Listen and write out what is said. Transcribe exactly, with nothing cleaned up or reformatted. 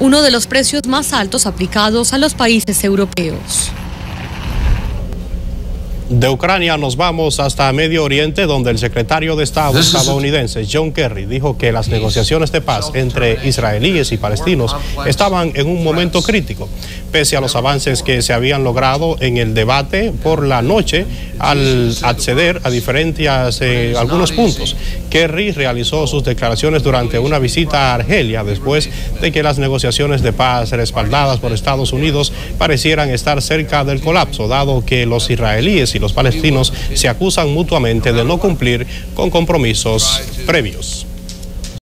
uno de los precios más altos aplicados a los países europeos. De Ucrania nos vamos hasta Medio Oriente, donde el secretario de Estado estadounidense John Kerry dijo que las negociaciones de paz entre israelíes y palestinos estaban en un momento crítico, pese a los avances que se habían logrado en el debate por la noche al acceder a diferentes eh, algunos puntos. Kerry realizó sus declaraciones durante una visita a Argelia después de que las negociaciones de paz respaldadas por Estados Unidos parecieran estar cerca del colapso, dado que los israelíes y los palestinos se acusan mutuamente de no cumplir con compromisos previos.